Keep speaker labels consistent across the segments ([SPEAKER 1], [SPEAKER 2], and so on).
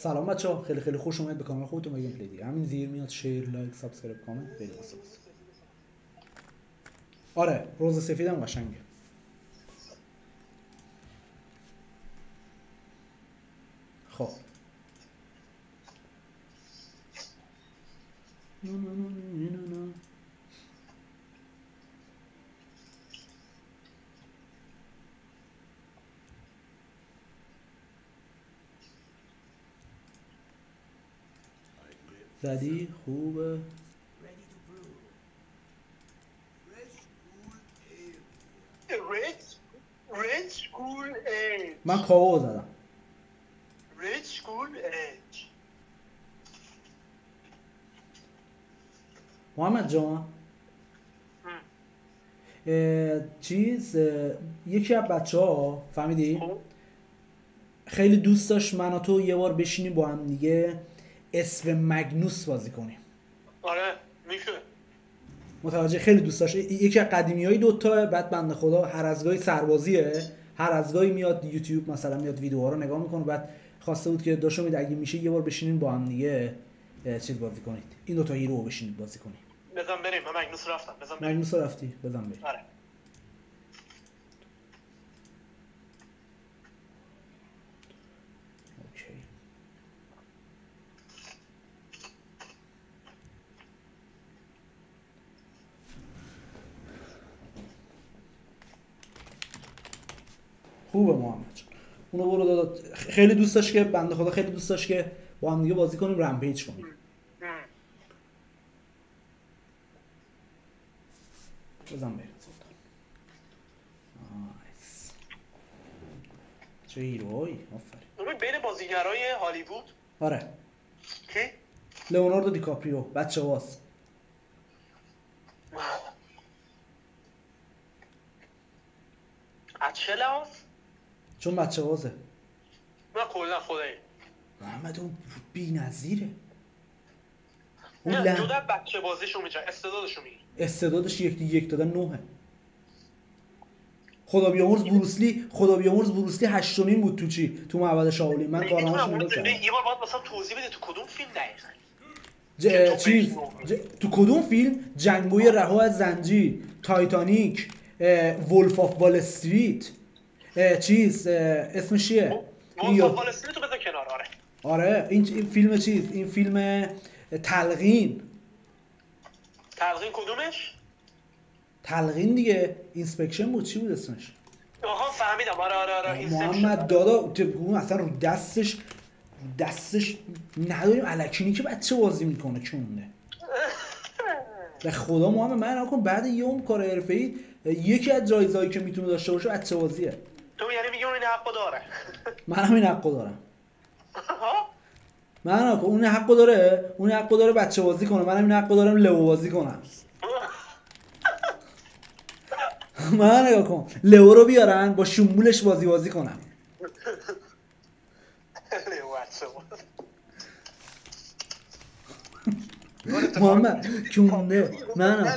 [SPEAKER 1] سلام بچه‌ها، خیلی خیلی خوش اومد به کانال خودتون و گیم پلی دیگه. همین زیر میاد شیر، لایک، سابسکرایب، کامنت خیلی واسه. آره، روز سفیدم قشنگه. خب زدی خوبه. من کاو زدم. محمد جان یکی از بچه‌ها فهمیدی خیلی دوست داشت من و تو یه بار بشینیم با هم دیگه اسم مگنوس بازی کنیم.
[SPEAKER 2] آره میشه.
[SPEAKER 1] متوجه، خیلی دوست داشت. یکی از قدیمیای دوتا. بعد بنده خدا هر از گاهی سربازیه، هر از گاهی میاد یوتیوب مثلا میاد ویدیوها رو نگاه میکنه. بعد خواسته بود که داشت امید اگه میشه یه بار بشینیم با هم دیگه چیز بازی کنید، این دوتا هیرو رو بشینید بازی کنید.
[SPEAKER 2] بزن بریم. من مگنوس رفتم. بزن بریم.
[SPEAKER 1] مگنوس رفتی؟ بزن بریم.
[SPEAKER 2] آره.
[SPEAKER 1] اوکی. خوبه محمد جان. اونو برو داد. خیلی دوست داشت که بنده خدا خیلی دوست داشت که با هم دیگه بازی کنیم، رمپیج کنیم. بزن بریم. نایس. چه هیروهایی. آفرین.
[SPEAKER 2] بین بازیگرای هالیوود.
[SPEAKER 1] آره.
[SPEAKER 2] کی؟
[SPEAKER 1] لئوناردو دیکاپریو بچه واس.
[SPEAKER 2] چه لحاظ؟
[SPEAKER 1] چون بچه وازه.
[SPEAKER 2] من کلا خدایی
[SPEAKER 1] محمد اون بی‌نظیره.
[SPEAKER 2] نه جدا بچه بازیشو میگه، استعدادشو میگه.
[SPEAKER 1] استعدادش یک دادن 9. خدا بیامرز بروسلی 8مین بود تو چی؟ تو معبد شاولین. من کارنامه‌اش نگاه کردم.
[SPEAKER 2] یه بار باید مثلا توضیح بده تو کدوم فیلم دقیقاً؟
[SPEAKER 1] تو کدوم فیلم؟ جنگوی رها از زنجیر، تایتانیک، وولف آف وال استریت، اسمش چیه؟
[SPEAKER 2] وولف آف وال استریت رو بذار کنار.
[SPEAKER 1] آره این فیلم این فیلم تلقین
[SPEAKER 2] کدومش؟
[SPEAKER 1] تلقین دیگه. اینسپکشن بود. چی بود اسمش؟
[SPEAKER 2] آها فهمیدم. آره
[SPEAKER 1] محمد دادا اون اصلا رو دستش نداریم الکینی که بچه بازی میکنه کونه. به خدا محمد من نکن بعد یه اون کار حرفه‌ای یکی از جایزهایی که میتونه داشته باشه بچه بازیه.
[SPEAKER 2] تو یعنی میگی اون این حقو داره؟
[SPEAKER 1] منم این حقو دارم. من اون حقو داره بچه بازی کنه. منم این حقو دارم لئو بازی کنم. من نگاه کن لئو رو بیارن با شمولش بازی کنم. محمد کونه من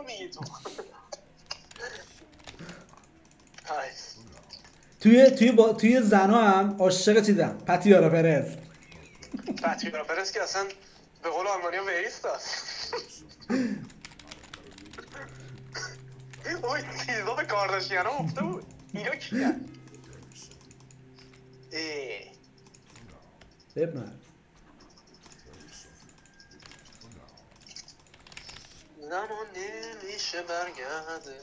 [SPEAKER 1] توی زنا هم عاشق چیزم. پاتیارا پرز
[SPEAKER 2] که اصلا به قول آلمانیا ویست است. اوی چیزا به کارداشیانا افته بود. اینا کیه؟
[SPEAKER 1] ببینم
[SPEAKER 2] زمان نمیشه برگرده.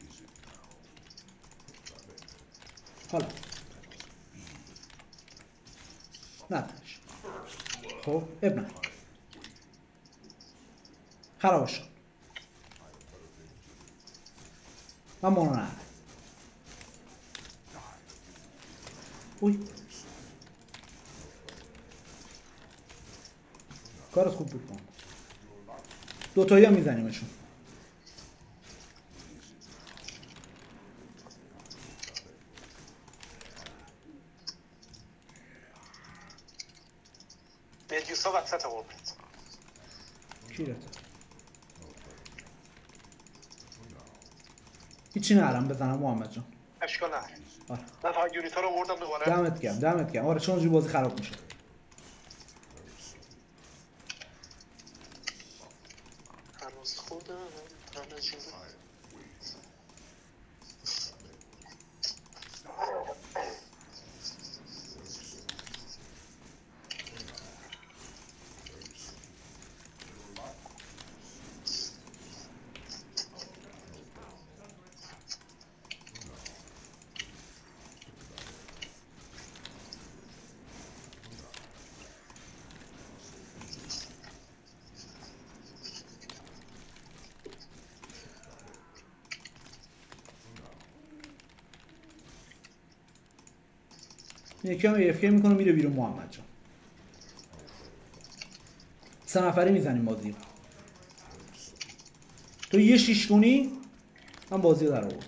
[SPEAKER 1] حالا نداشت. خب ابن خراب شد. من مونو نه. اوی کارت خوب بود. دوتایی هم میزنیمشون.
[SPEAKER 2] مدیوسا وسط قربت.
[SPEAKER 1] کی رفت؟ هیچی نرم بزنم محمد جان.
[SPEAKER 2] اشکال نداره.
[SPEAKER 1] آره.
[SPEAKER 2] من فقط یونیتا رو آوردم دوباره.
[SPEAKER 1] دمت گرم. آره چون اونجوری بازی خراب میشه. یکی هم AFK میکنه میره بیرون. محمد جان 3 نفری میزنیم بازی. تو یه 6 کنی من بازی رو در آورد.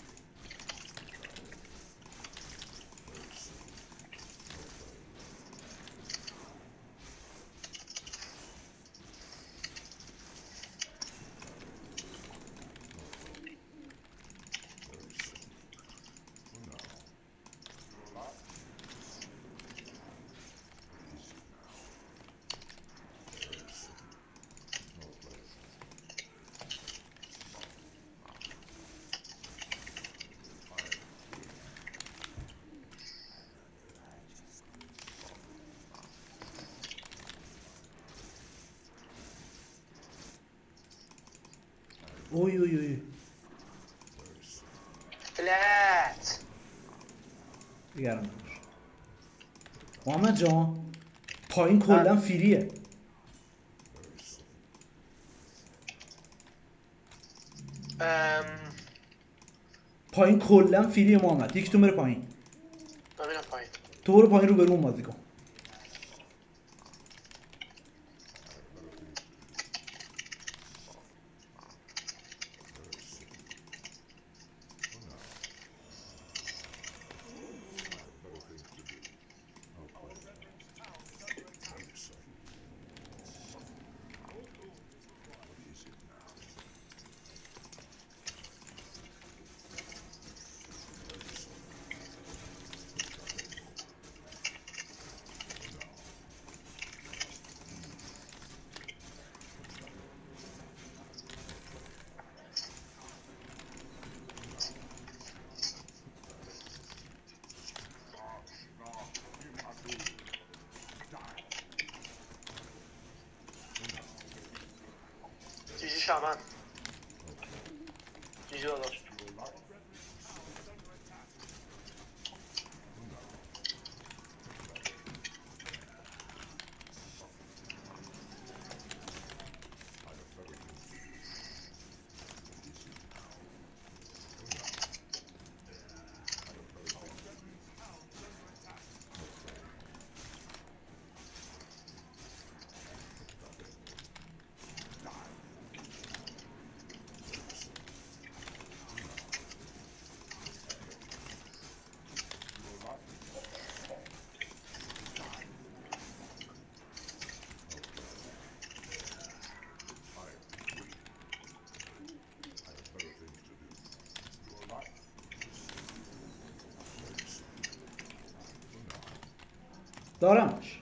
[SPEAKER 1] اوی اوی اوی
[SPEAKER 2] فلت
[SPEAKER 1] دیگرم نباش. محمد جان پایین کلا فریه. پایین کلا فریه محمد. یکی تو بره پایین.
[SPEAKER 2] ببینم پایین.
[SPEAKER 1] تو برو پایین رو برون بازی کن.
[SPEAKER 2] جیجی شمن جیجی داداش.
[SPEAKER 1] دارمش.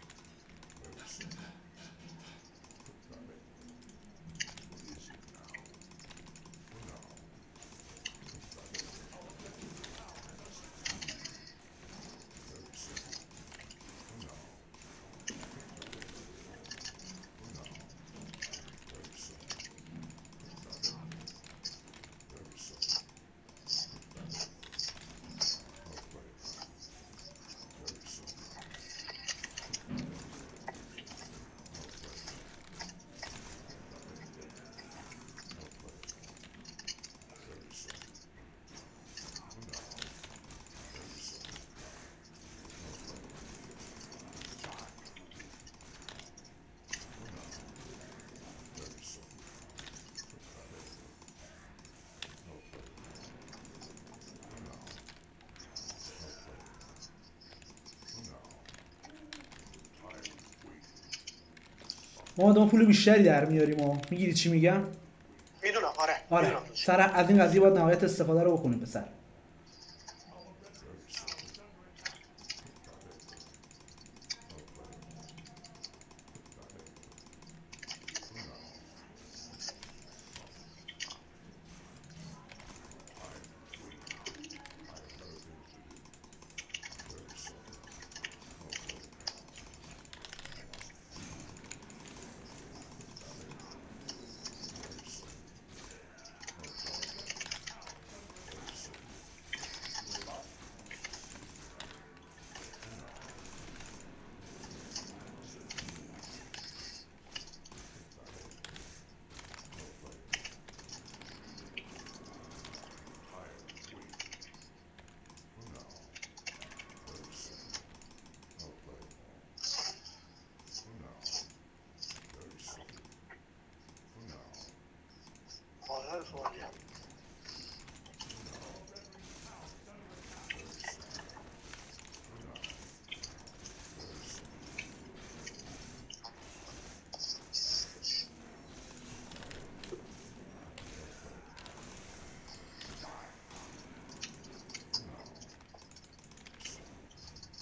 [SPEAKER 1] ما آدم پول بیشتری در میاریم و میگیری چی میگم؟
[SPEAKER 2] میدونم. آره
[SPEAKER 1] آره
[SPEAKER 2] میدونم.
[SPEAKER 1] سر از این قضیه باید نهایت استفاده رو بکنیم پسر.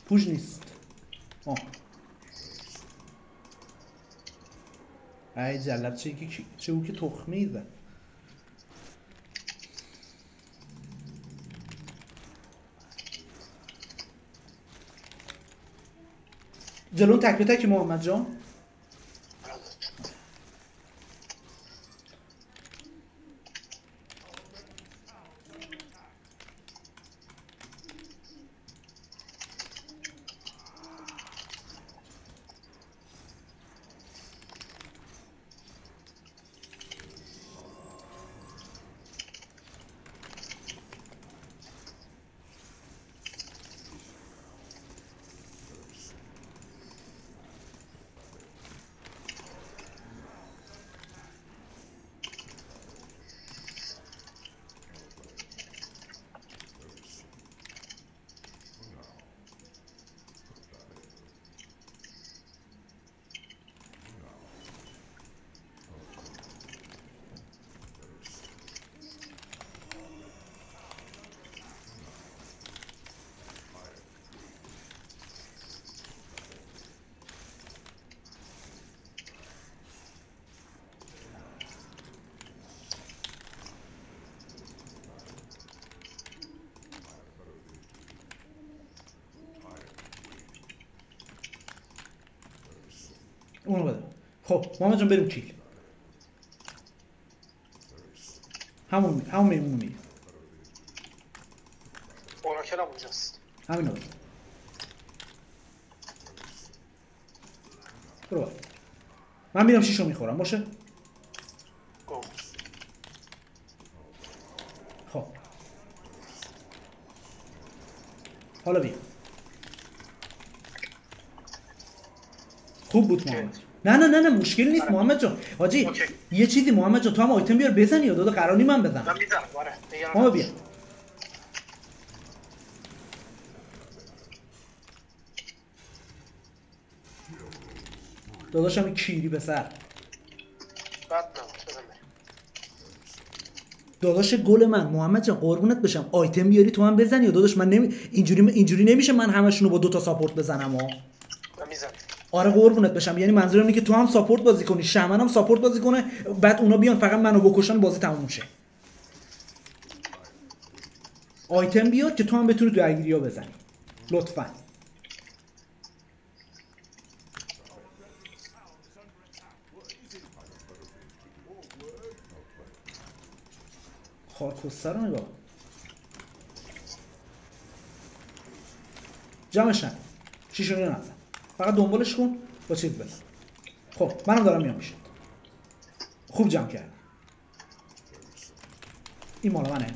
[SPEAKER 1] پوش نیست. ای جلب چه او که تخمی زد. جلون تک به تک محمد جان. اونو بده. خب محمد جان بریم کیل. همون میمونو میگه.
[SPEAKER 2] اوراکل هم اونجاست.
[SPEAKER 1] همین رو برو. من میرم شیشو میخورم باشه؟ خب حالا بیا. خوب بود محمد. نه مشکل نیست محمد جان. حاجی یه چیزی محمد جان، تو هم آیتم بیار بزنی یا داده قرار نی من بزنم.
[SPEAKER 2] من میزنم. آره
[SPEAKER 1] محمد بیا. داداشم این کیری پسر.
[SPEAKER 2] بد نبود بزن.
[SPEAKER 1] داداش گل من محمد جان قربونت بشم، آیتم بیاری تو هم بزنی یا داداش من اینجوری نمیشه من همشونو با 2 تا ساپورت بزنم
[SPEAKER 2] من میزنم.
[SPEAKER 1] آره قربونت بشم، یعنی منظورم اینه که تو هم ساپورت بازی کنی، شمن هم ساپورت بازی کنه، بعد اونا بیان فقط منو بکشن بازی تموم شه. آیتم بیار که تو هم بتونی درگیری‌ها بزنی لطفاً. خارکسته رو نگاه جمعشن شیشونی رو نزن، فقط دنبالش کن با چیز بزن. خب منم دارم میام میشه. خوب جمع کرد. این مال منه.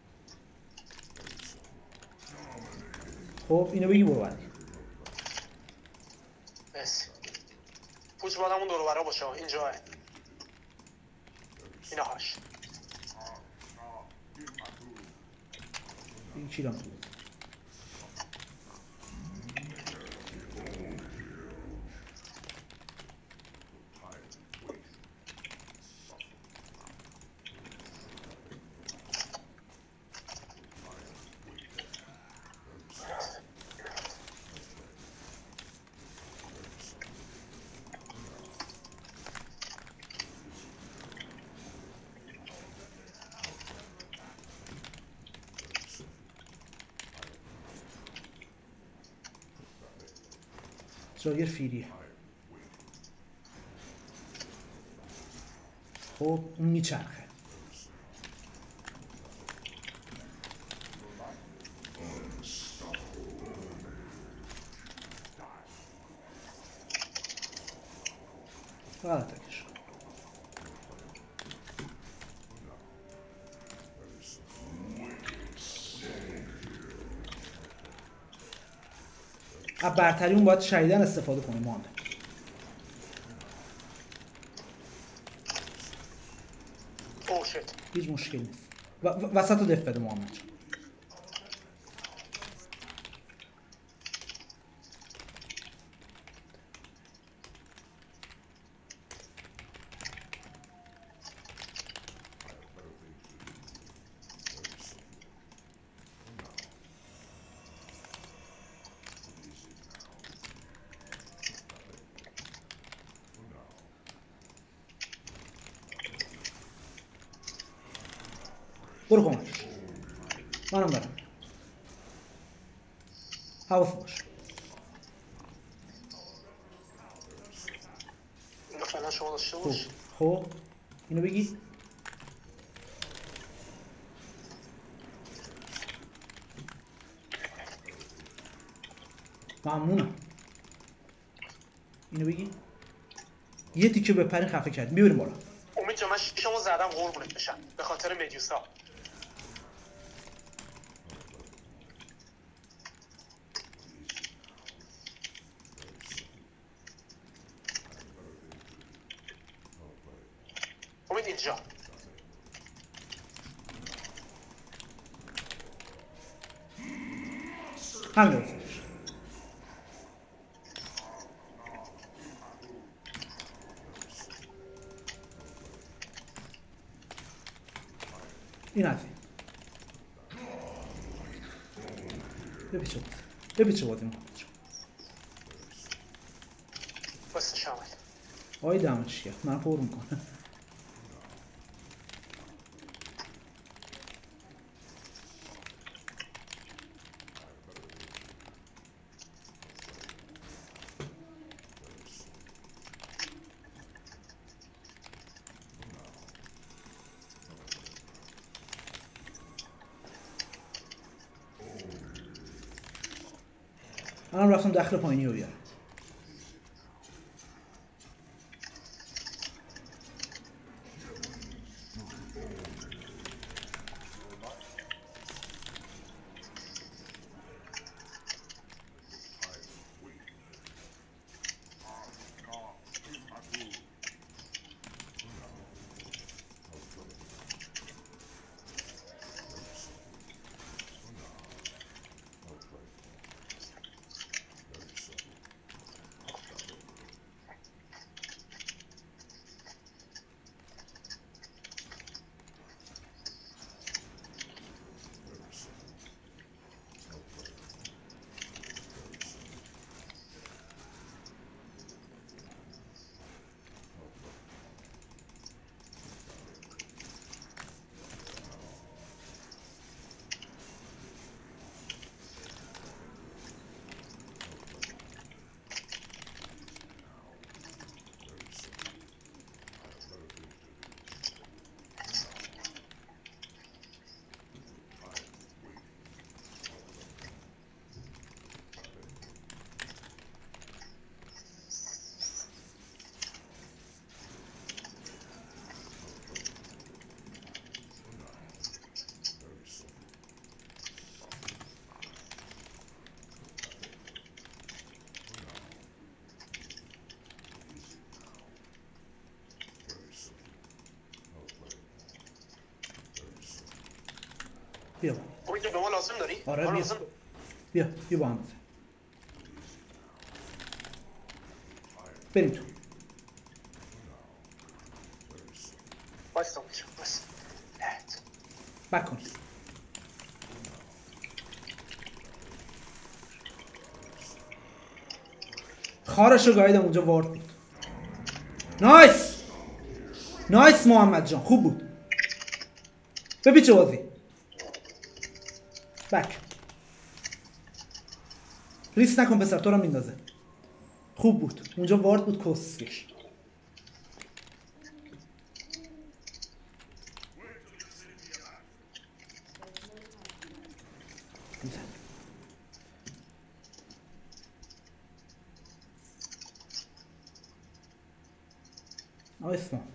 [SPEAKER 1] خب اینو بگی برو بعدی.
[SPEAKER 2] مرسی. پوچ باید همون دور و برا باشه. اینجا اینا هاش.
[SPEAKER 1] این چی دارم تو جاگر فیریه. خب اون میچرخه. فقط تکش. از برتری اون باید شدیداً استفاده کنیم محمد.
[SPEAKER 2] اوه شت.
[SPEAKER 1] هیچ مشکل نیست. وسط رو دف بده محمد. برو کمک. منم برم. حواس باش.
[SPEAKER 2] اینو فعلا شما داشته باش.
[SPEAKER 1] خب اینو بگی. ممنونم. اینو بگی. یه تیکه بپرین خفه کرد. بیاریم بالا.
[SPEAKER 2] امید جان من شما زدم قربونت بشم به خاطر مدیوسا. امید اینجا.
[SPEAKER 1] همین رو. این حرفی. بپیچه بازی میکنم.
[SPEAKER 2] بسته شامل.
[SPEAKER 1] آی دمش کرد. من پر میکنم. الان رفتم داخل پایینی رو بیارم. بیا.
[SPEAKER 2] امید به ما لازم داری؟
[SPEAKER 1] آره بیا. بیا با هم بزن. بریم تو.
[SPEAKER 2] بایستا امید جان بایستا.
[SPEAKER 1] بک کن. خارش رو گاییدم اونجا وارد بود. نایس محمد جان خوب بود. بپیچه بازی. بک. ریس نکن پسر تو رو میندازه. خوب بود. اونجا وارد بود کسکش. نایس محمد.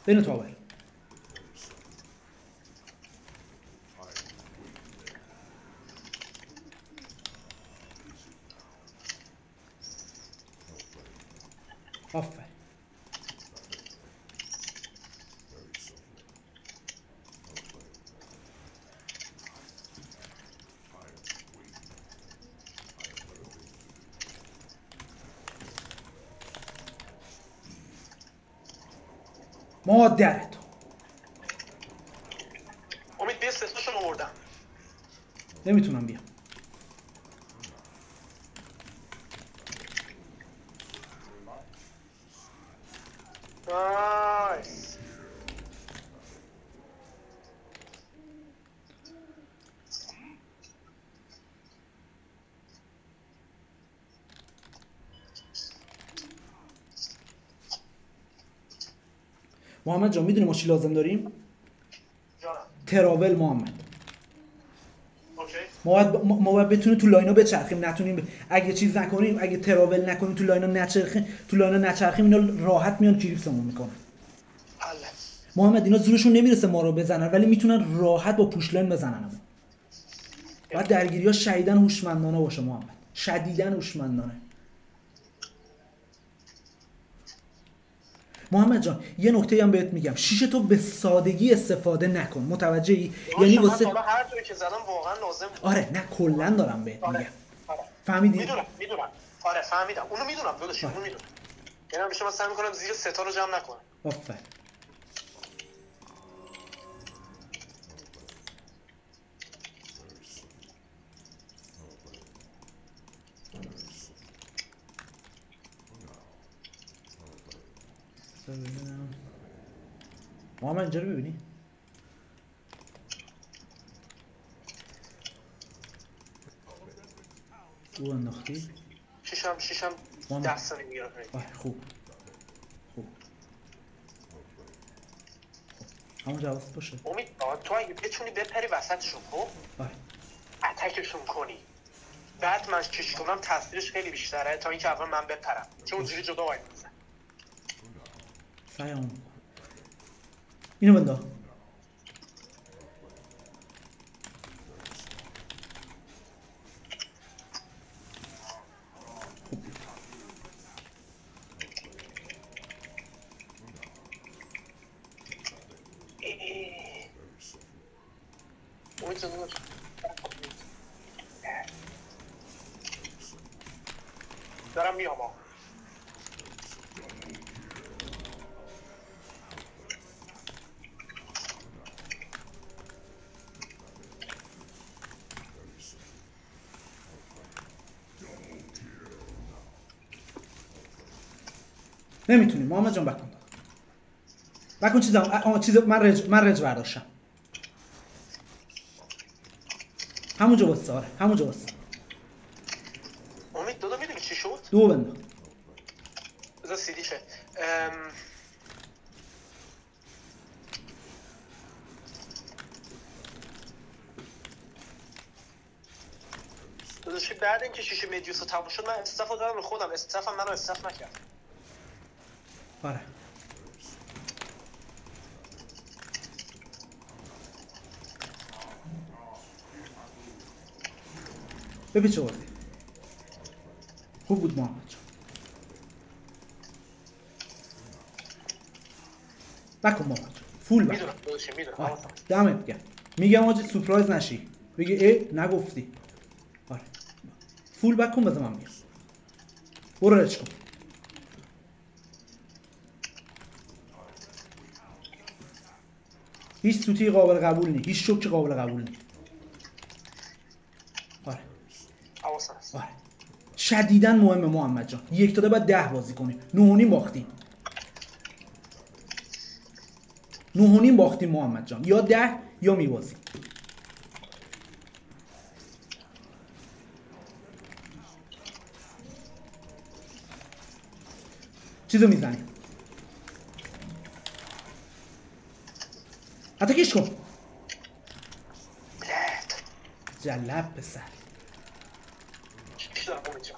[SPEAKER 1] بین تاور. آفرین. مادرت.
[SPEAKER 2] امید بیا ستاشون آوردم.
[SPEAKER 1] نمیتونم بیام.
[SPEAKER 2] نایس.
[SPEAKER 1] محمد جان میدونی ما چی لازم داریم؟
[SPEAKER 2] جانم.
[SPEAKER 1] تراول محمد.
[SPEAKER 2] اوکی.
[SPEAKER 1] ما باید بتونیم تو لاینا بچرخیم، نتونیم اگه چیز نکنیم، اگه تراول نکنیم تو لاینا نچرخیم اینا راحت میان کلیپسمون میکنن.
[SPEAKER 2] حله.
[SPEAKER 1] محمد اینا زورشون نمیرسه ما رو بزنن ولی میتونن راحت با پوش لاین بزنن. بعد درگیری‌ها شدیداً هوشمندانه باشه محمد. شدیداً هوشمندانه. محمد جان یه نکته هم بهت میگم، شیش تو به سادگی استفاده نکن، متوجهی؟ یعنی واسه
[SPEAKER 2] حالا هر جوری که زدم واقعا لازم بود.
[SPEAKER 1] آره نه کلا دارم بهت میگم.
[SPEAKER 2] آره.
[SPEAKER 1] فهمیدی؟
[SPEAKER 2] میدونم. آره فهمیدم. اونو میدونم داداش، اونو میدونم. یعنی همیشه من سعی میکنم زیر ستا رو جمع نکنم.
[SPEAKER 1] آفرین. محمد اینجا رو میبینی؟ او انداختی؟
[SPEAKER 2] شیشم
[SPEAKER 1] محمد.
[SPEAKER 2] 10 ثانیه میگیره.
[SPEAKER 1] خوب. همون جواست باشه.
[SPEAKER 2] امید تو اگه بتونی بپری وسطشون خب اتکشون کنی، بعد من کش کنم تاثیرش خیلی بیشتره تا اینکه اول من بپرم، چون اونجوری جدا وای میزن.
[SPEAKER 1] سعی میکنم اینو بندا.
[SPEAKER 2] امید جان داداش. دارم میام آقا.
[SPEAKER 1] نمیتونی محمد جان بکن چیز من رج برداشتم همونجا واسه. آره همونجا واسه.
[SPEAKER 2] امید دادا میدونی چی شد؟
[SPEAKER 1] دو بندا.
[SPEAKER 2] بذار سیدی شه. داداشی بعد اینکه شیشه مدیوس رو تموم شد من استاف رو دادم به خودم، استافم منو استاف نکرد.
[SPEAKER 1] آره ببین چه بازی خوب بود محمد جان. بکن محمد جان فول بکن.
[SPEAKER 2] میدونم داداشی میدونم.
[SPEAKER 1] دمت گرم. میگم آجی سورپرایز نشی بگی نگفتی. آره فول بکن بذار من بیام. برو رچ کن. هیچ سوتی قابل قبول نی، هیچ شوکی قابل قبول نی. آره آره شدیداً مهمه محمد جان. یک تا بعد 10 بازی کنیم. 9.5 باختیم. 9.5 باختیم محمد جان، یا 10 یا میبازیم. چیزو میزنیم. اتاکش کن. جلب پسر.
[SPEAKER 2] چی دارم امید جان؟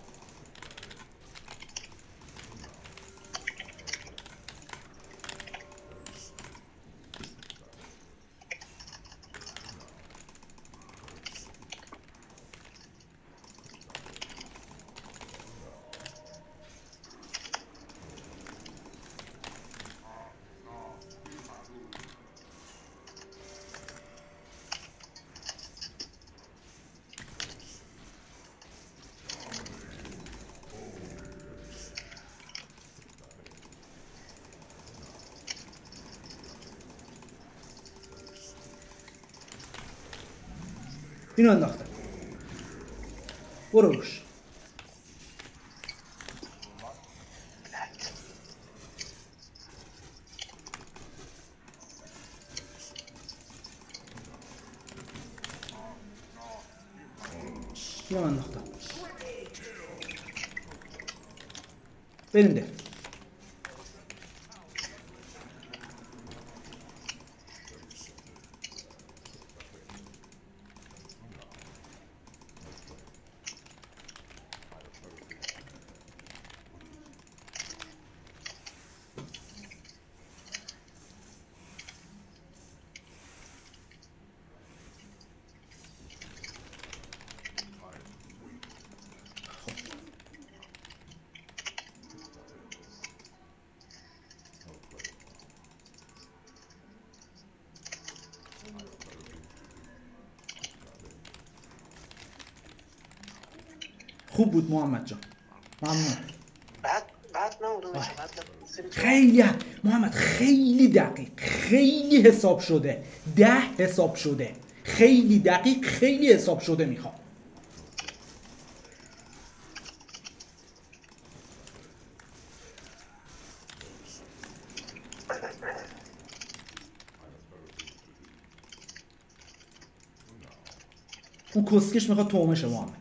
[SPEAKER 1] اینو انداختم. برو روش. اینو انداختم. بریم دف. خوب بود محمد جان. ممنون.
[SPEAKER 2] بعد نبود.
[SPEAKER 1] خیلی محمد خیلی دقیق، خیلی حساب شده. 10 حساب شده. خیلی دقیق، خیلی حساب شده میخوام. اون کسکش میخواد تومشه محمد.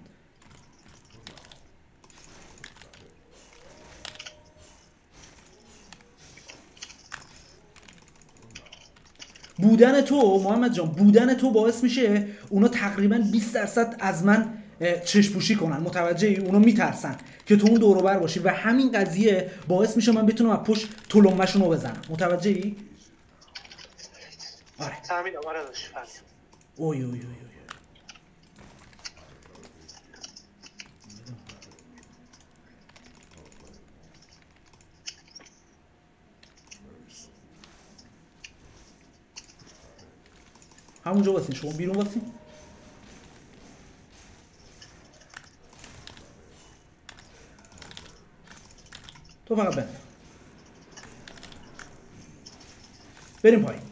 [SPEAKER 1] بودن تو محمد جان، بودن تو باعث میشه اونا تقریبا 20% از من چشم‌پوشی کنن. متوجهی؟ اونا میترسن که تو اون دور و بر باشی و همین قضیه باعث میشه من بتونم از پشت تلمبه‌شون رو بزنم. متوجهی؟ آره.
[SPEAKER 2] فهمیدم. آره داشت فهمیدم.
[SPEAKER 1] اوی اوی اوی اوی. همونجا واسین، شما بیرون واسین. تو فقط بند. بریم پایین.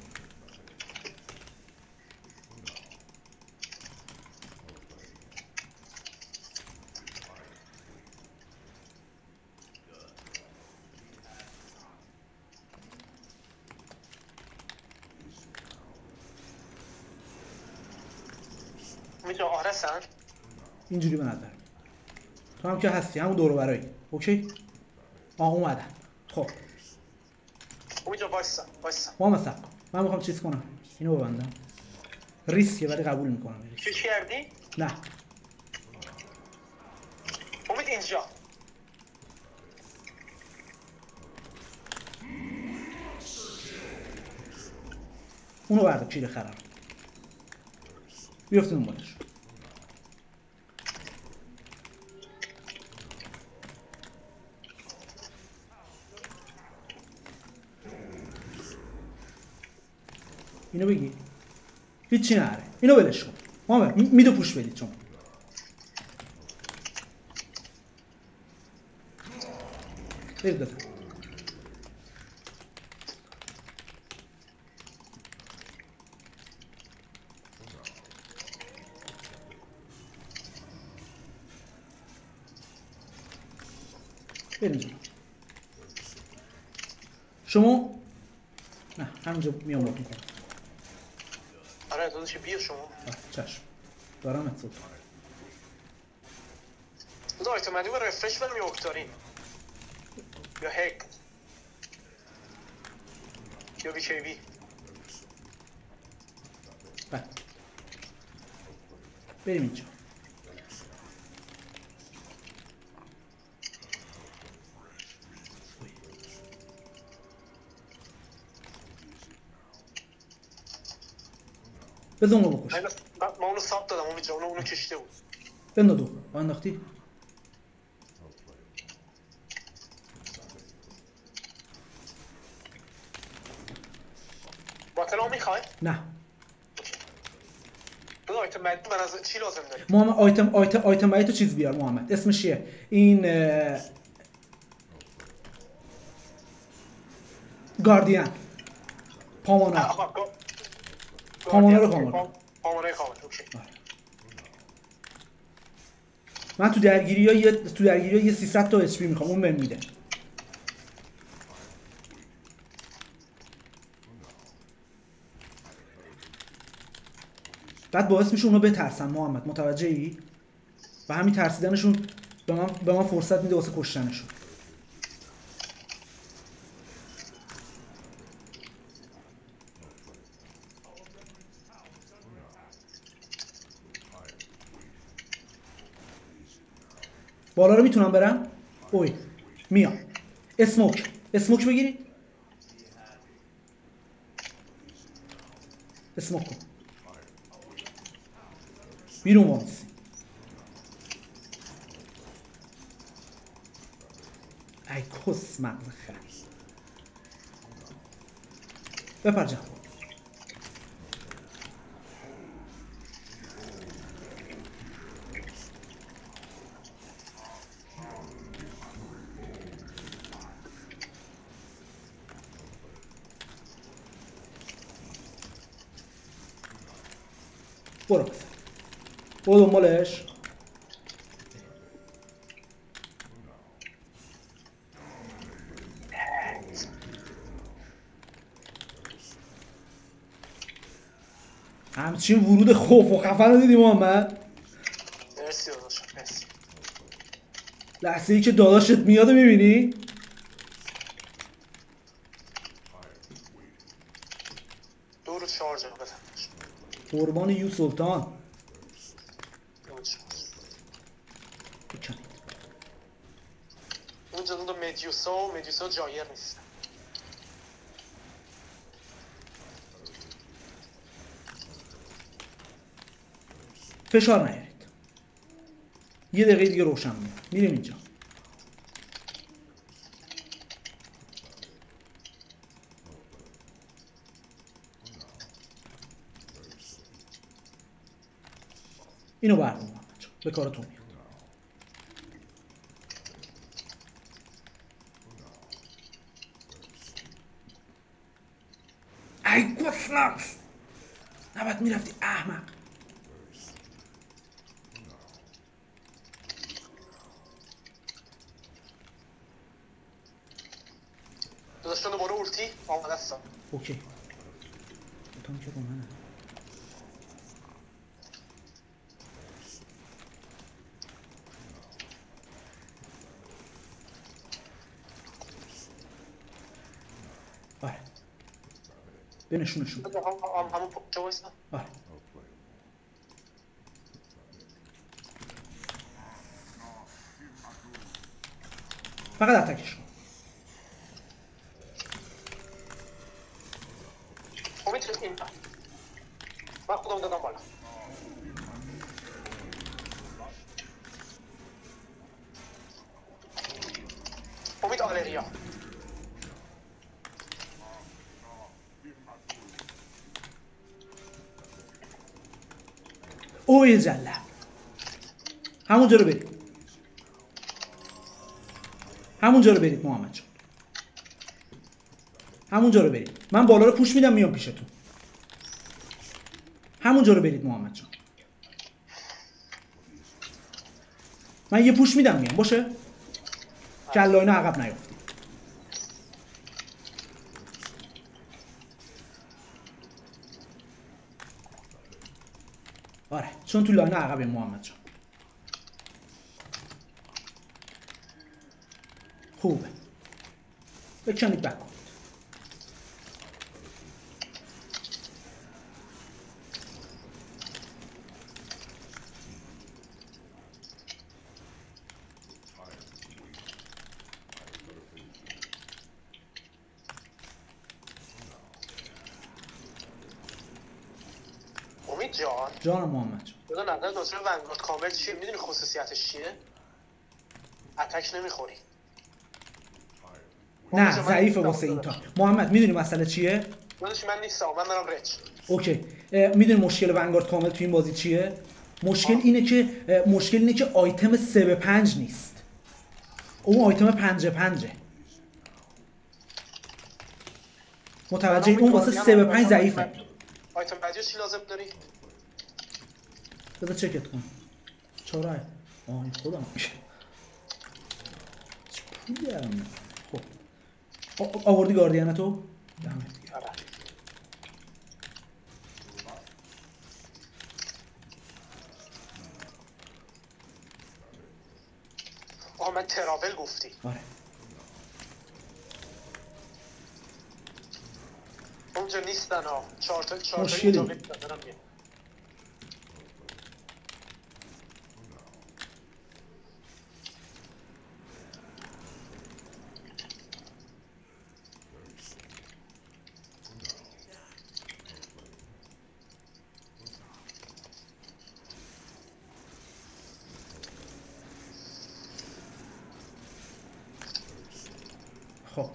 [SPEAKER 1] اینجوری به نظر تو هم که هستی، همون دور و برایی. اوکی؟ اومدن. خب
[SPEAKER 2] اونجا وایسا
[SPEAKER 1] محمد صبر کن، من میخوام چیز کنم، اینو ببندم. ریسکه ولی قبول میکنم.
[SPEAKER 2] چی کردی؟
[SPEAKER 1] نه
[SPEAKER 2] امید اینجا.
[SPEAKER 1] اونو برده چیره خرم بیفتیم اون بالش. اینو بگی هیچی نره، اینو ولش کن محمد. میدو پوش بدید شما. برید بزن. برید شما. نه همینجا میام باید میکنم.
[SPEAKER 2] آره داداش بیا شما.
[SPEAKER 1] چشم دارم اتسوت.
[SPEAKER 2] داداش تو منی با رفرش برم یا اکتارین یا هک یا بی کی بی.
[SPEAKER 1] بریم اینجا. بذار اونو بکش.
[SPEAKER 2] ما اونو ساب دادم امید جان، اونو کشیده بود.
[SPEAKER 1] بندادو انداختی؟
[SPEAKER 2] باطلا میخوای؟
[SPEAKER 1] نه
[SPEAKER 2] دو آیتم بعدی من از چی لازم داری؟
[SPEAKER 1] محمد آیتم بعدی تو چیز بیار محمد. اسمش چیه؟ این گاردین پامانا. پامانا رو کامل.
[SPEAKER 2] پامانا کامل. اوکی.
[SPEAKER 1] من تو درگیری یه 300 تا HP میخوام، اون بهم میده. بعد باعث میشه اونا بترسن محمد، متوجهی؟ و همین ترسیدنشون به من فرصت میده واسه کشتنشون. بالا رو میتونم برم؟ اوی میام. اسموک بگیرید. اسموک کن بیرون وانسی. ای کس مغز خر. بپر جان. برو بزن. برو دنبالش. همچین ورود خوف و خفن رو دیدی محمد؟
[SPEAKER 2] مرسی داداش، مرسی.
[SPEAKER 1] لحظه ای که داداشت میاد میبینی؟
[SPEAKER 2] دور شارژ بزن.
[SPEAKER 1] قربان یو سلطان.
[SPEAKER 2] اون جدون مدیوسا جایر نیست.
[SPEAKER 1] فشار نیارید. یه دقیقه دیگه روشن میاد. میریم اینجا. اینو بردارم محمد جان. به کار تو میاد. ای گفناکس. نباید میرفتی احمق.
[SPEAKER 2] داداشتون دوباره اولتی آمده هستم.
[SPEAKER 1] اوکی. بودم که رو منه. آره. بنشونشون.
[SPEAKER 2] همون پوچه بایستم.
[SPEAKER 1] آره. فقط اتکش کن.
[SPEAKER 2] امید این من خودم دادم بالا. امید آلریا.
[SPEAKER 1] اوه جله. همونجا رو برید. همونجا رو برید محمد جان. همونجا رو برید. من بالا رو پوش میدم میام پیشتون. همونجا رو برید محمد جان. من یه پوش میدم میام باشه؟ جلاینا عقب نیافتی. آره چون تو لاین عقب محمد جان. خوبه. بکنید بک کنید.
[SPEAKER 2] امید جان.
[SPEAKER 1] جانم محمد جان.
[SPEAKER 2] بدون نظر دکتر ونگارد کامل چیه؟ میدونی خصوصیتش چیه؟ اتک نمیخوری.
[SPEAKER 1] نه ضعیفه واسه این تا. محمد میدونی مسئله چیه؟
[SPEAKER 2] داداش من نیستم، من دارم رچ.
[SPEAKER 1] اوکی. میدونی مشکل ونگارد کامل تو این بازی چیه؟ مشکل اینه که آیتم 3 به 5 نیست. اون آیتم 5 به 5. متوجه اون واسه 3 به 5 ضعیفه.
[SPEAKER 2] آیتم بعدی چی لازم داری؟
[SPEAKER 1] بذار چکت کن. 4 این خودم میشه چه پولی. خب آوردی گاردین تو؟
[SPEAKER 2] من تراول گفتی.
[SPEAKER 1] آره.
[SPEAKER 2] اونجا نیستن ها. چهار تا
[SPEAKER 1] مشکلی
[SPEAKER 2] دارم میاد.
[SPEAKER 1] خب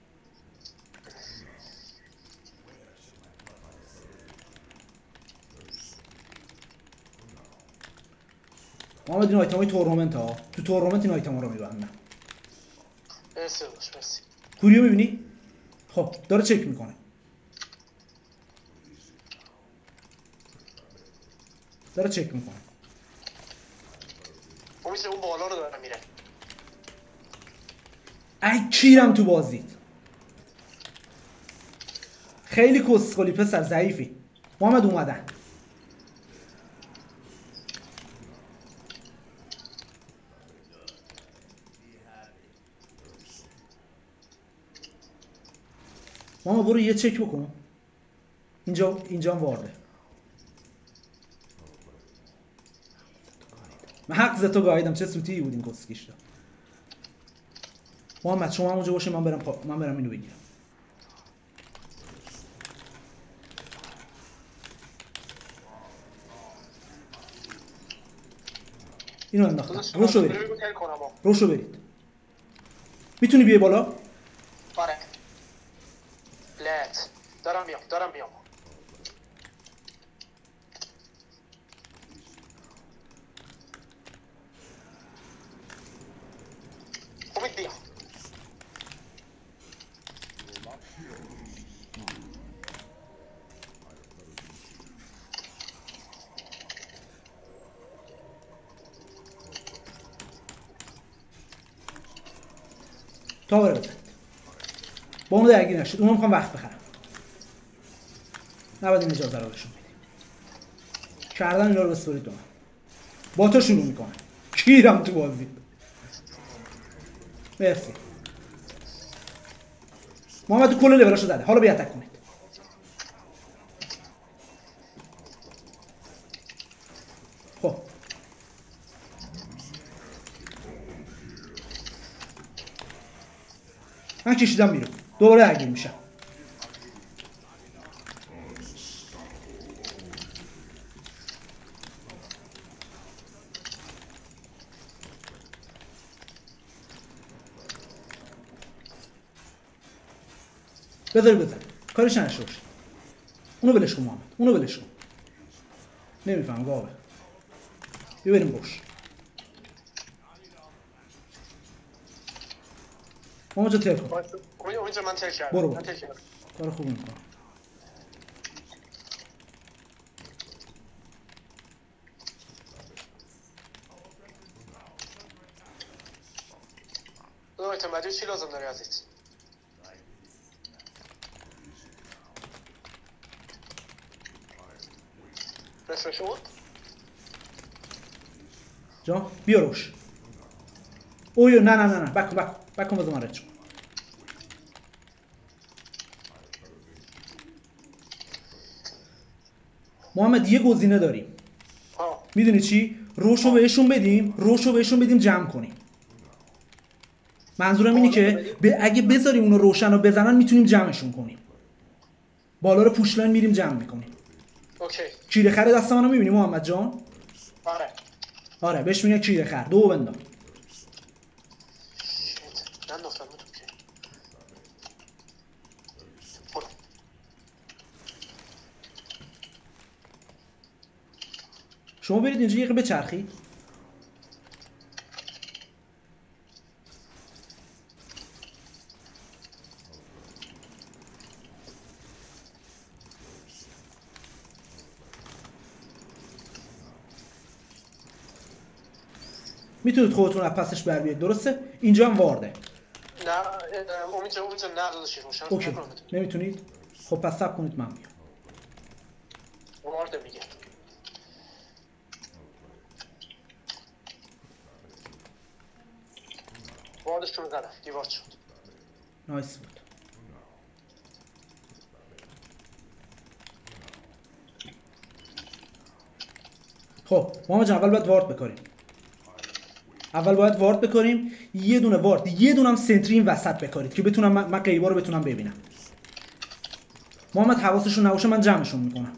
[SPEAKER 1] محمد این آیتم های تورنمنت ها تو تورنمنت این آیتم ها رو میبندن.
[SPEAKER 2] مرسی.
[SPEAKER 1] کوریو میبینی؟ خب داره چک میکنه.
[SPEAKER 2] اون بالا رو داره میره.
[SPEAKER 1] ای کیرم تو بازیت. خیلی کسخلی پسر، ضعیفی. محمد اومدن. محمد برو یه چک بکن. اینجا وارده. من حق زتو گاییدم، چه سوتی بود این کسکیش دا. محمد شما همونجا باشه، من برم اینو بگیرم. اینو انداختم. روشو برید. میتونی بیای بالا؟
[SPEAKER 2] آره. لت. دارم میام. امید بیا.
[SPEAKER 1] تاور بزن. با اونو درگیر نشید. اونو میخوام وقت بخرم. نباید این اجازه رو بهشون بدیم. کردن اینا رو بسپرید دو من. با تو شروع میکنم. کیرم تو بازی. مرسی. محمد تو کل لولاشو زده. حالا بیا اتک کنید. خب من کشیدم بیرون. دوباره درگیر میشم. بذار کارش نشه باشه. اونو ولش کن محمد. اونو ولش کن. نمیفهم گاوه. بریم روش. محمد جا تر کن.
[SPEAKER 2] اونجا من تر کردم.
[SPEAKER 1] برو. کار خوبی میکنم.
[SPEAKER 2] مدیو چی لازم داری عزیز؟ رفرش شد؟
[SPEAKER 1] جا بیا روش. اویو نه بکن بذار من رد شد. محمد یه گزینه داریم. میدونی چی؟ روشو بهشون بدیم جمع کنیم. منظورم اینه که اگه بذاریم اونو روشن رو بزنن میتونیم جمعشون کنیم. بالا رو پوشلاین میریم جمع میکنیم.
[SPEAKER 2] اوکی.
[SPEAKER 1] کیره خر دست منو میبینی محمد جان؟
[SPEAKER 2] آره
[SPEAKER 1] بهش میگن کیره خر. دو بنداز. شما برید اینجا یه بچرخید. میتونید خودتون از پسش بر بیاید. درسته؟ اینجا هم وارده.
[SPEAKER 2] نه امید جان نه داداش روشن
[SPEAKER 1] اوکی. نمیتونید؟ خب پس صبر کنید من بیام.
[SPEAKER 2] وارده میگه. واردش رو زدم. دیوارد شد.
[SPEAKER 1] نایس بود. خب محمد جان اول باید وارد بکاریم. یه دونه وارد، یه دونه هم سنتری این وسط بکارید که بتونم من غیبا رو بتونم ببینم. محمد حواسشون نباشه من جمعشون میکنم.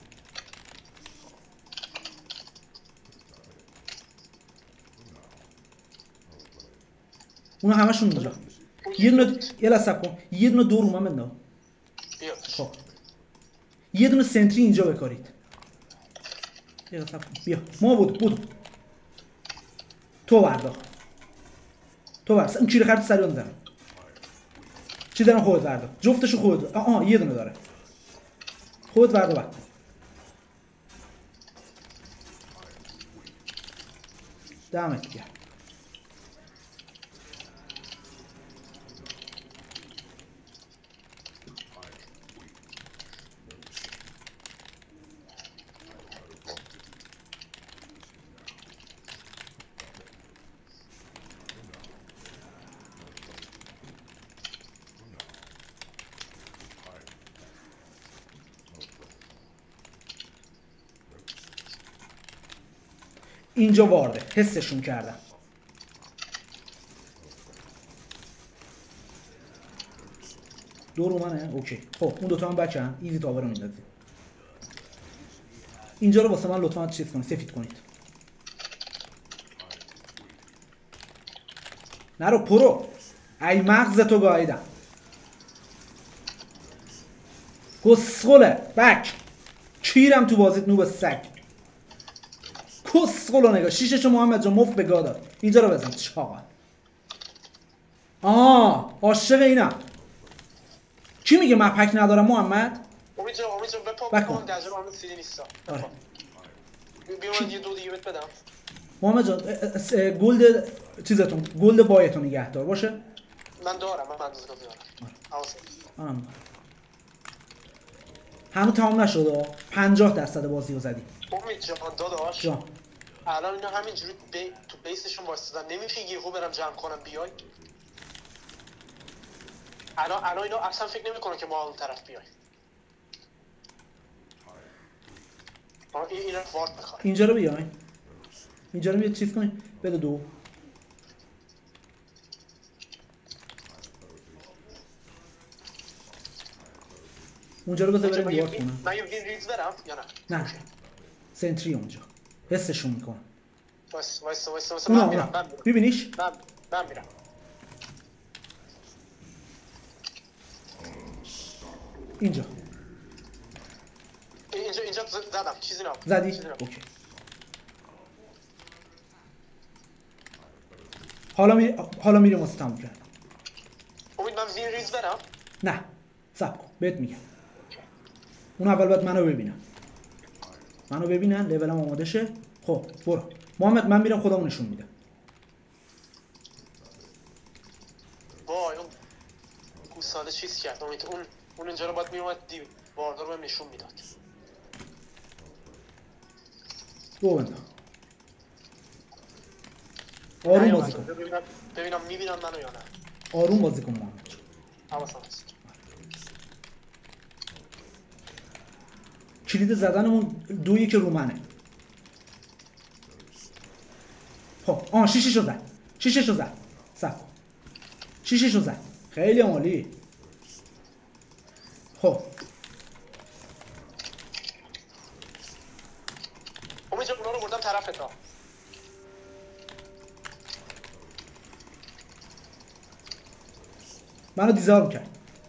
[SPEAKER 1] اونا همشون اینجا. یه دونه یه لحظه کن. یه دونه دور اومم بنداز. خب. یه دونه سنتری اینجا بکارید. یه لحظه کن. بیا. ما بود. تو بردا. این کیره خرد سریع میزنه. چی دارم خودت بردا. جفتشو خودت. یه دونه داره. خودت بردا بعد. دمت گرم. اینجا وارده. حسشون کردم. دور اومنه؟ اوکی. خب اون دوتا هم بکن. ایزی تاور رو میندازیم. اینجا رو واسه من لطفا چیز کنید. سفید کنید. نرو پرو. ای مغزتو گاییدم. گسخله. بک. کیرم تو بازیت نوب سگ. کسخلو نگاه. شیششو محمد جان مفت به گا داد. اینجا رو بزن چاقا. عاشق اینم. کی میگه من پک ندارم محمد؟
[SPEAKER 2] امید جان بپا در جلو همه سیدی نیستا.
[SPEAKER 1] آره.
[SPEAKER 2] بیا من یه دو دیگه بهت بدم.
[SPEAKER 1] محمد جان گلد چیزتون گلد بایتون نگهدار باشه.
[SPEAKER 2] من دارم. من اندازه کافی دارم.
[SPEAKER 1] منم هنوز تمام نشده. 50% بازی رو زدی.
[SPEAKER 2] امید جان داداش.
[SPEAKER 1] جان.
[SPEAKER 2] الان اینا همینجوری تو بیسشون وایسادن. نمیشه یهو برم جمع کنم بیای. الان اینا اصلا فکر نمیکنن که ما اون طرف بیای. اینا وارد میخواد.
[SPEAKER 1] اینجا رو بیاین. اینجا رو چیز کنین. بده دو. اونجا رو بذار بریم وارد کنم.
[SPEAKER 2] من یه ریز برم یا
[SPEAKER 1] نه. سنتری اونجا. حسشون میکنم.
[SPEAKER 2] وایس من میرم.
[SPEAKER 1] ببینیش؟
[SPEAKER 2] من میرم.
[SPEAKER 1] اینجا
[SPEAKER 2] زدم. چیزی نبود.
[SPEAKER 1] زدی؟ اوکی. حالا میریم واسه تموم کردم.
[SPEAKER 2] امید من وین ریز برم؟
[SPEAKER 1] نه. صبر کن. بهت میگم. اون اول باید منو ببینن. لولم آماده شه. خب برو. محمد من میرم خودمو نشون میدم.
[SPEAKER 2] وای اون گوساله چیز کرد. امید اون اینجا رو باید میومد باردار بهم نشون میداد.
[SPEAKER 1] دو بنده. آروم بازی کن.
[SPEAKER 2] ببینم میبینن منو یا نه.
[SPEAKER 1] آروم بازی کن محمد.
[SPEAKER 2] حواسم هست.
[SPEAKER 1] کلید زدنمون دویی که رو منه. خب شیششو زد. صبر کن. شیششو زد. خیلی عالی. خب
[SPEAKER 2] امید جان اونا رو بردم طرف تا.
[SPEAKER 1] منو دیزارم کرد.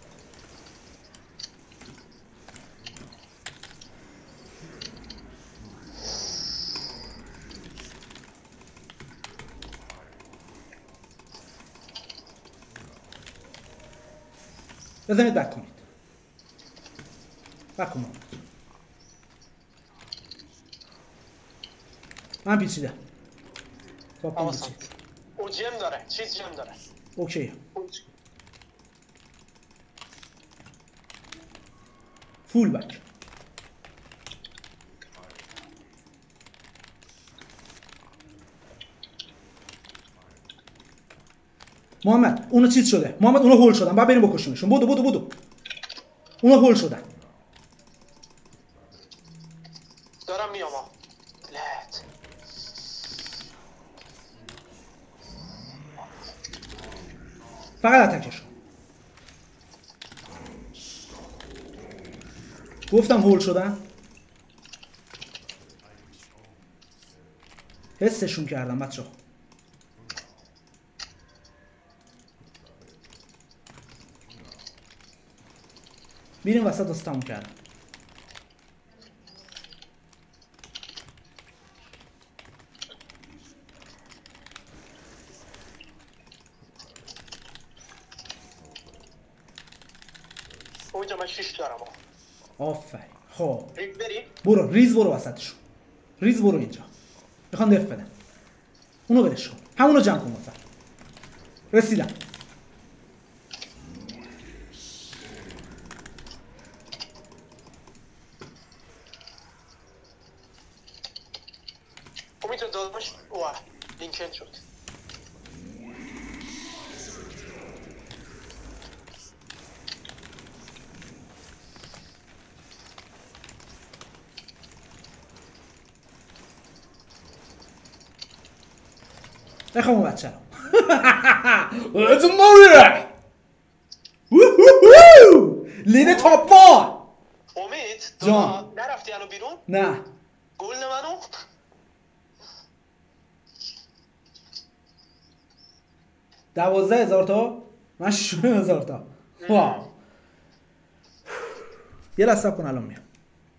[SPEAKER 1] بزنید بک کنید. بک کنید. من پیچیدم. کاپتان چی؟
[SPEAKER 2] او جم داره، چیز جم داره.
[SPEAKER 1] اوکی. فول بک. محمد اونو چیز شده، محمد اونو هول شدن، بعد بریم بکشیمشون. بدو اونو هول شدن.
[SPEAKER 2] دارم میام ها. لت
[SPEAKER 1] فقط اتکش. گفتم هول شدن. حسشون کردم بچه‌ها. میریم وسط واسه تموم کردم.
[SPEAKER 2] اونجا من 6 دارم.
[SPEAKER 1] آفرین. خب
[SPEAKER 2] ریز بریم.
[SPEAKER 1] برو برو وسطشون. ریز برو اینجا. میخوان دف بدن. اونو ولش کن. همونو جمع کن وسط. رسیدم.
[SPEAKER 2] امید داداش واه لینکن شد.
[SPEAKER 1] بخوام بچه رو Let's move Woohoo لیده تاپ وان.
[SPEAKER 2] امید
[SPEAKER 1] جان
[SPEAKER 2] نرفتی الان بیرون؟
[SPEAKER 1] نه
[SPEAKER 2] گل منو
[SPEAKER 1] 12,000 تا من 16,000 تا. واو یه لحظه صبر کن الان میام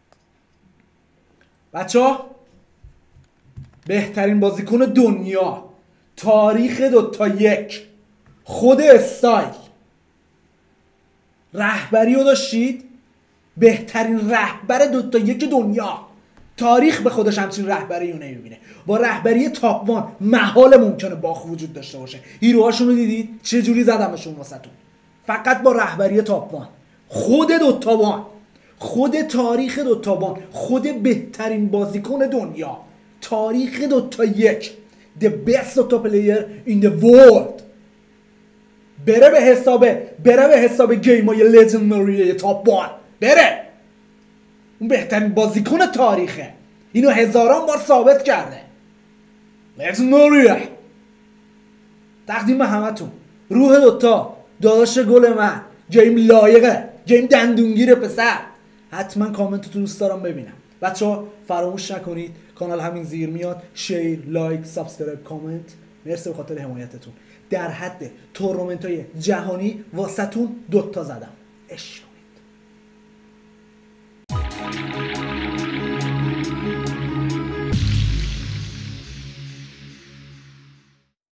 [SPEAKER 1] بچه‌ها. بهترین بازیکن دنیا تاریخ 2-1 خود استایل رهبری رو داشتید. بهترین رهبر 2-1 دنیا تاریخ به خودش همچین رهبری رو نمیبینه. با رهبری تاپ وان محال ممکنه باخ وجود داشته باشه. هیروهاشون رو دیدید چه جوری زدمشون واسهتون. فقط با رهبری تاپ وان. خود دوتابان، خود تاریخ دوتابان، خود بهترین بازیکن دنیا تاریخ 2-1 the best Dota player in the world بره به حساب گیمای لژندری تاپ وان. بره اون بهترین بازیکن تاریخه. اینو هزاران بار ثابت کرده. لژندری تقدیم همتون. روح دوتا داداش گل من. گیم لایقه، گیم دندونگیره پسر. حتما کامنتتون دوست دارم ببینم. بچه‌ها فراموش نکنید کانال همین زیر میاد. شیر، لایک، سابسکرایب، کامنت. مرسی به خاطر حمایتتون. در حد تورنمنت‌های جهانی واسهتون 2 تا زدم. عشق.